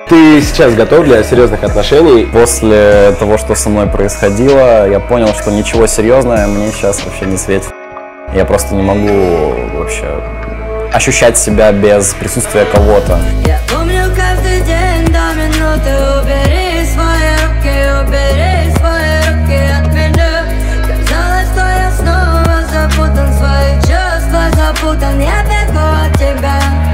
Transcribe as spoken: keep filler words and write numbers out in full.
Ты сейчас готов для серьезных отношений? После того, что со мной происходило, я понял, что ничего серьезного мне сейчас вообще не светит. Я просто не могу вообще ощущать себя без присутствия кого-то. Я помню каждый день до минуты. Убери свои руки, убери свои руки от меня. Казалось, что я снова запутан, свои чувства запутан. Я бегу от тебя.